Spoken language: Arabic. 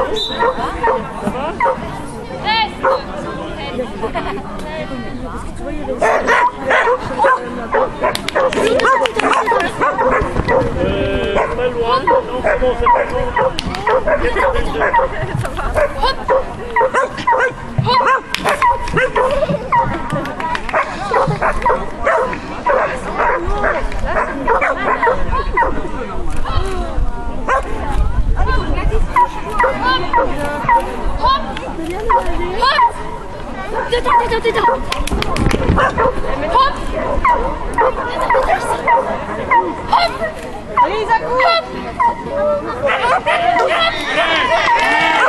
Pas loin, non, c'est bon, c'est bon. Détends. Hop. Allez, Isaac, hop.